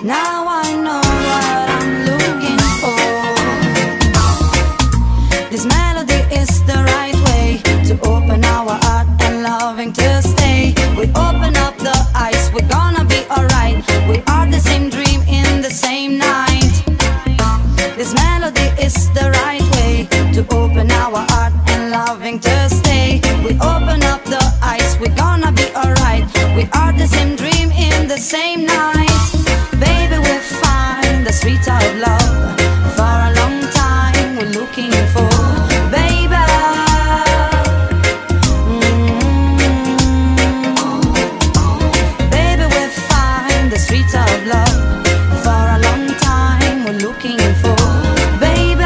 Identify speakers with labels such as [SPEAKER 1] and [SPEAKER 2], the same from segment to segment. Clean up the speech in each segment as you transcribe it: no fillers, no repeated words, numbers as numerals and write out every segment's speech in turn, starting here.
[SPEAKER 1] Now I know what I'm looking for. This melody is the right way to open our heart and loving to stay. We open up the eyes, we're gonna be alright. We are the same dream in the same night. This melody is the right way to open our heart and loving to stay. We open up the eyes, we're gonna be alright. We are the same dream in the same night. Baby, we'll find the sweet of love. For a long time we're looking for, baby. Baby, we'll find the sweet of love. For a long time we're looking for, baby.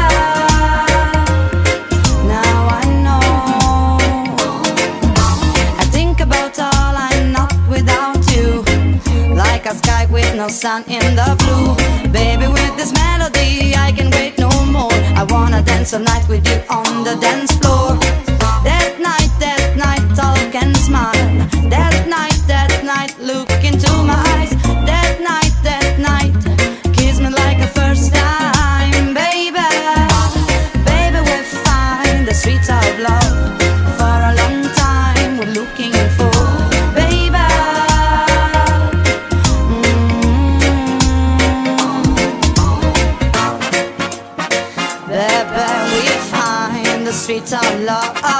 [SPEAKER 1] Now I know. I think about all I'm not without you, like a sky with no sun in the blue. Baby, with this melody I can wait no more. I wanna dance all night with you on the dance floor. That night, all can smile. That night, look into my eyes. That night, kiss me like a first time, baby. Baby, we'll find the sweet of love. For a long time we're looking for, baby. Baby, we find the sweet of love.